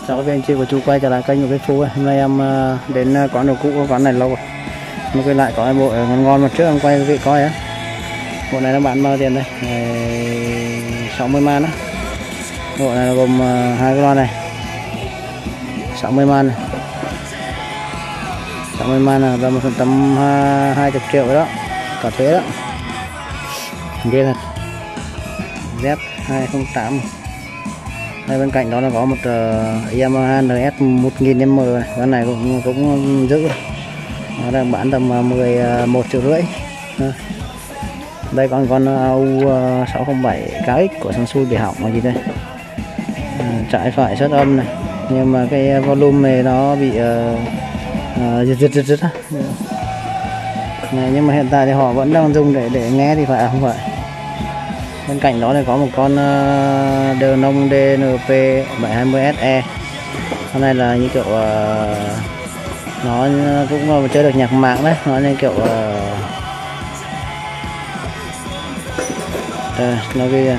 Chào các anh chị và chú quay trở lại kênh của Cây Phú. Hôm nay em đến quán đồ cũ, quán này lâu rồi. Em quay lại có cái bộ ngon ngon mà trước em quay quý vị coi á. Bộ này nó bán bao tiền đây? 60 man á. Bộ này là gồm hai cái loa này. 60 man này. 60 man là một tầm 20 triệu đó. Cả thuế đó. Ghê thật. Z208. Đây bên cạnh đó là có một Yamaha NS 1000M này. Cái này cũng giữ. Nó đang bán tầm 11,5 triệu. Đây còn con AU607 KX của Samsung bị hỏng là gì đây? Trái phải xuất âm này. Nhưng mà cái volume này nó bị giật này, nhưng mà hiện tại thì họ vẫn đang dùng để nghe thì phải không phải. Bên cạnh đó này có một con Denon DNP 720SE. Con này là như kiểu nó cũng chơi được nhạc mạng đấy, nó như kiểu nó ghi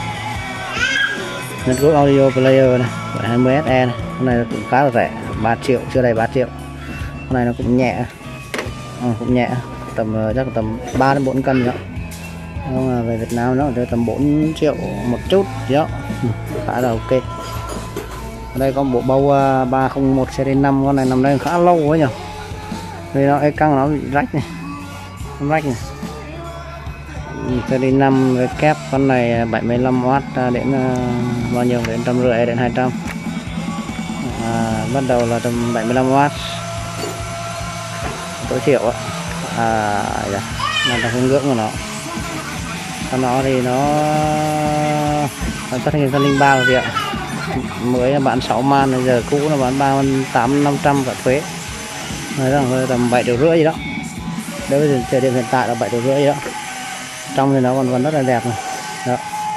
Network Audio Player này 720SE này. Con này cũng khá là rẻ, 3 triệu, chưa đầy 3 triệu. Con này nó cũng nhẹ, cũng nhẹ, tầm chắc là tầm 3 đến 4 cân đó. Nhưng mà về Việt Nam nó rơi tầm 4 triệu một chút đó, khá là ok. Ở đây có bộ bầu 301 series 5, con này nằm đây khá lâu quá nhỉ. Vì nó cái căng nó bị rách này, rách này. Series 5 với kép, con này 75W đến bao nhiêu, đến 150 đến 200. Bắt đầu là tầm 75W tối thiểu á. Là hướng ngưỡng của nó. Còn nó thì nó tất nhiên 103 rồi ạ. Mới bán 6 man, bây giờ cũ là bán 3.800-500 cả thuế. Nói rằng tầm 7,5 triệu gì đó. Đối với thời điểm hiện tại là 7,5 triệu gì đó. Trong thì nó còn rất là đẹp này. Đó.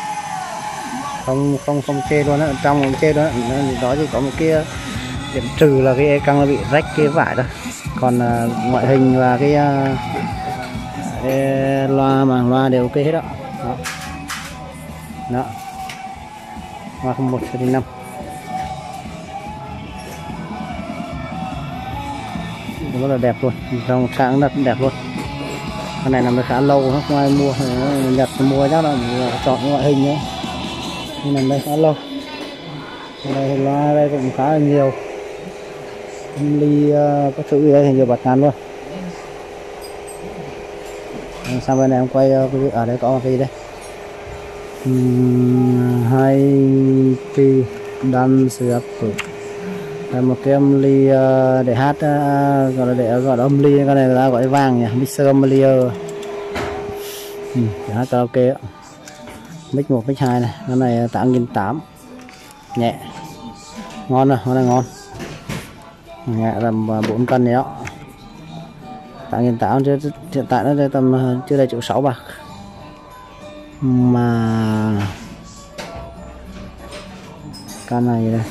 Không chê luôn á, trong không chê luôn á. Đó chỉ có một cái điểm trừ là cái căng nó bị rách cái vải đó. Còn ngoại hình và cái loa đều ok hết đó. Đó. 301 series 5. Rất là đẹp luôn, trong sáng rất đẹp luôn. Con này nằm khá lâu, không ai mua, Nhật mua chắc là chọn ngoại hình nhé. Nhưng nằm đây khá lâu. Đây loa đây cũng khá là nhiều. Ly có chữ gì đây thì nhiều bật ngàn luôn. Sang bên này em quay ở đây có một cái đây. 2P dance up. Một cái âm ly để hát, gọi là để gọi là âm ly, cái này người ta gọi vàng nhỉ, mixer amplifier. Để hát karaoke á. Mic 1, mic 2 này, cái này 8.800, nhẹ, ngon rồi, con này ngon, nhẹ tầm 4 cân đấy đó. 8.800 chứ hiện tại nó tầm chưa đầy 1,6 triệu bạc. Mà con này đây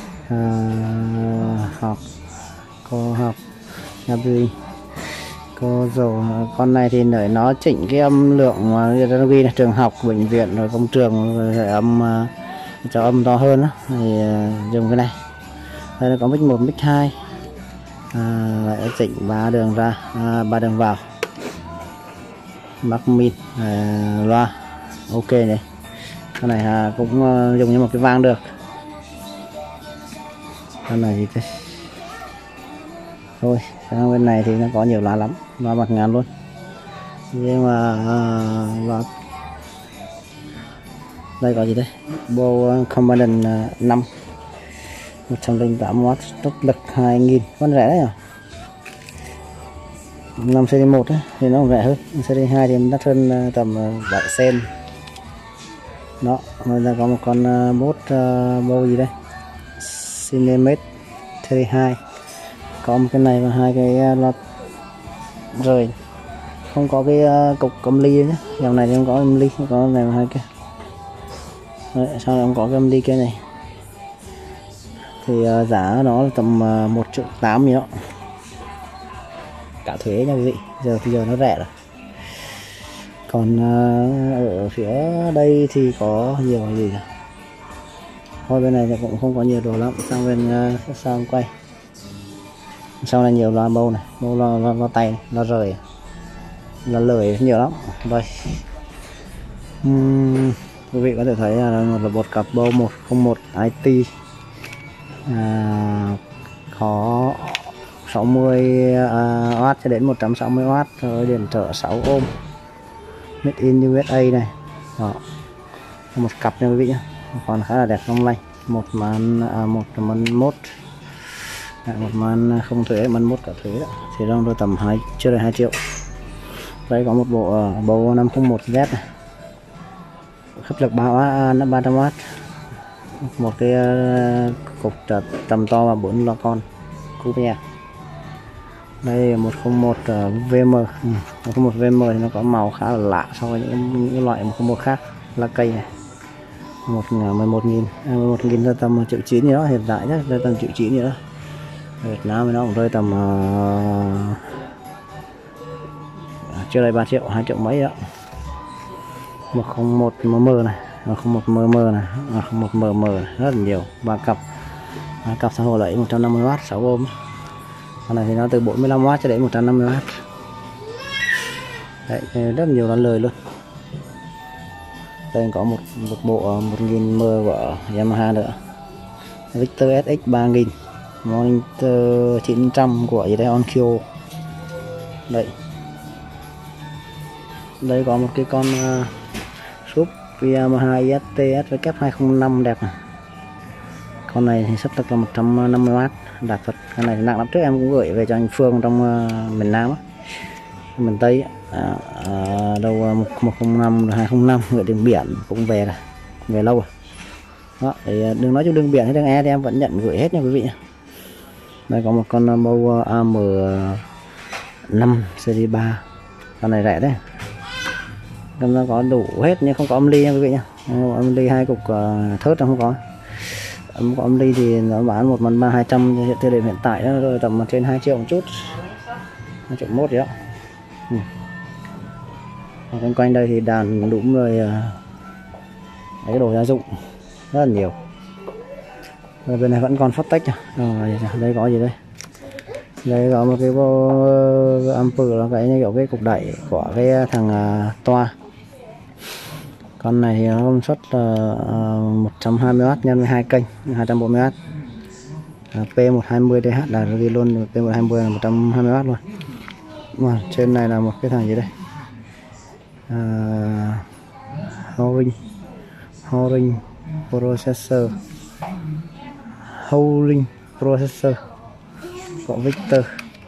học nhà bì cô dầu. Con này thì để nó chỉnh cái âm lượng mà người ta ghi là trường học, bệnh viện rồi công trường rồi âm cho âm to hơn đó, thì dùng cái này. Đây là có mic 1, mic 2, lại chỉnh 3 đường ra, 3 đường vào, mắc min, loa ok này. Con này cũng dùng như một cái vang được. Con này gì thế? Thôi, sang bên này thì nó có nhiều loa lắm, loa bạc ngàn luôn. Nhưng mà loa đây có gì đây? Bose Commandant 5 108W, tốc lực 2000, con rẻ đấy à? 5 series 1 ấy, thì nó rẻ hơn. Series 2 thì đắt hơn tầm 7 cent. Đó, ngoài ra có một con Bose gì đây? Cinemate series 2. Có một cái này và hai cái loa rời. Không có cái cục âm ly nhé. Dòng này thì không có âm ly, không có này và hai cái. Đấy, sau này không có cái âm ly kia này. Thì giá nó là tầm 1,8 triệu gì đó. Cả thuế nha quý vị. Giờ nó rẻ rồi. Còn ở phía đây thì có nhiều gì Thôi bên này thì cũng không có nhiều đồ lắm, sang bên sang quay sau này nhiều loa bầu này, bầu lo tay này, lo rời là lười nhiều lắm. Đây quý vị có thể thấy là một cặp bầu 101 IT có 60W cho đến 160W rồi, điện trở 6 ohm, made in USA này. Đó, một cặp nha quý vị nhé, còn khá là đẹp long lanh. Một màn một mốt một màn không thuế, màn mốt cả thuế đó, thì đang rơi tầm chưa đầy 2 triệu. Đây có một bộ bầu 501Z này, hấp lực 300W, một cái cục tầm to và 4 loa con cúp nha. Đây 101 VM, 101 VM thì nó có màu khá là lạ so với những loại 101 khác. Lá cây này 11.000 ra tầm 1,9 triệu gì đó, hiện tại chắc rơi tầm 1,9 triệu gì đó. Việt Nam thì nó cũng rơi tầm chưa đầy 3 triệu, 2 triệu mấy đó. 101 mm này, 101 mm này, 101 mm này, rất là nhiều. Ba cặp xã hội lấy 150W 6 ohm. Con này thì nó từ 45W cho đến 150W. Đấy, rất nhiều là lời luôn. Đây có một bộ 1000 m của Yamaha nữa, Victor SX 3000, Monitor 900 của gì đây, Onkyo. Đây có một cái con súp Yamaha IST SW205 đẹp này. Con này thì sắp thực là 150W, đạt thật. Con này nặng lắm, trước em cũng gửi về cho anh Phương trong miền Nam á, miền Tây đâu 105 205 gửi đường biển cũng về rồi, về lâu rồi đó. Để đừng nói chung đường biển hay đường E thì em vẫn nhận gửi hết nha quý vị. Đây có một con bầu AM5 series 3, con này rẻ đấy, nó có đủ hết nhưng không có âm ly nha quý vị nha. Âm ly 2 cục thớt không có. Âm ly thì nó bán 1.300.000 thời điểm hiện tại đó, rồi tầm trên 2 triệu một chút, 2 triệu mốt gì đó. Quanh đây thì đàn đũm rồi cái đồ gia dụng rất là nhiều. Rồi bên này vẫn còn Fortech rồi. Đây có gì đây? Đây có một cái ampere, là cái như kiểu cái cục đẩy của cái thằng toa. Con này thì nó công suất là 120W nhân với 2 kênh 240W. P120DH là ghi luôn, P120 là 120W luôn. Mà trên này là một cái thằng gì đây? Holding processor của Victor.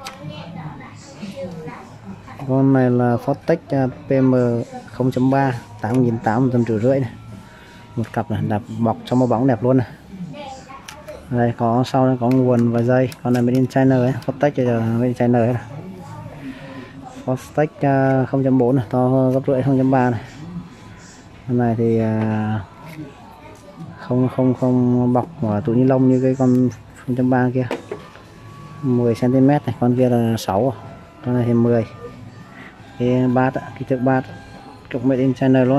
Con này là Fortech PM 0.3 8.850 này. Một cặp này đạp bọc trong một bóng đẹp luôn này. Đây có sau này có nguồn và dây. Con này made in China ấy, Fortech giờ made in China ấy. Fortech 0.4 này, to hơn gấp rưỡi 0.3 này. Con này thì không bọc túi ni lông như cái con 0.3 kia. 10 cm này, con kia là 6, con này thì 10. Cái bát, kích thước bát cũng made in China luôn.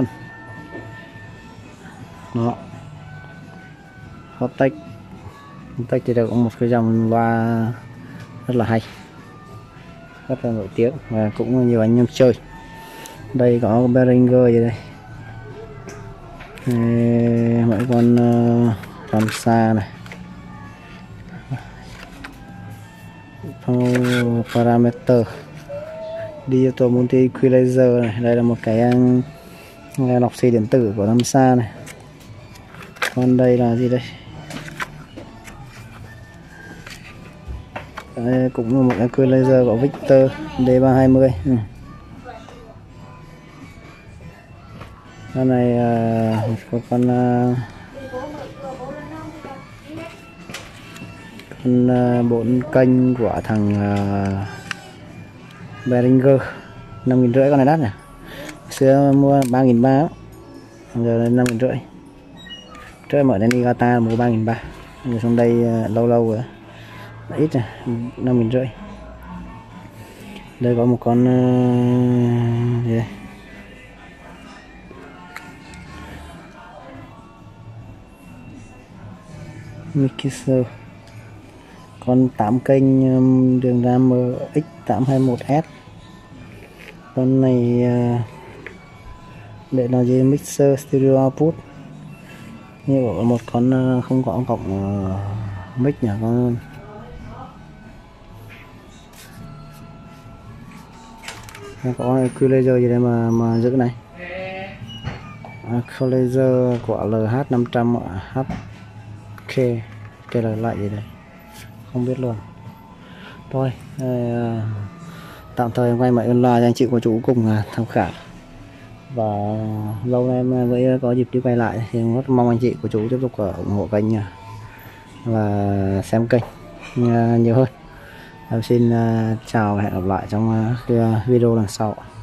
Đó. Fortech thì được một cái dòng loa rất là hay, rất là nổi tiếng và cũng nhiều anh em chơi. Đây có Behringer gì đây, mấy con Ramsa này, parameter, digital multi equalizer này. Đây là một cái lọc xì điện tử của Ramsa này. Còn đây là gì đây? Đây cũng là một equalizer của Victor D320. Con này một con 4 kênh của thằng Behringer 5.500, con này đắt nhỉ. Xưa mua 3.300, giờ lên 5.500. Trước em ở đến Niigata mua 3.300, nhưng xuống đây lâu rồi ít này, 5.500. Đây có một con gì đây? mixer. Con 8 kênh đường RAM MX821S. Con này để làm gì mixer stereo output. Như một con không có cổng mic nhỉ con. Có equalizer gì đây mà giữ cái này. Equalizer của LH500 HK cái là lại gì đây không biết luôn. Thôi tạm thời quay máy online cho anh chị cô chú cùng tham khảo, và lâu nay em mới có dịp đi quay lại thì rất mong anh chị cô chú tiếp tục ủng hộ kênh và xem kênh nhiều hơn. Em xin chào và hẹn gặp lại trong video lần sau.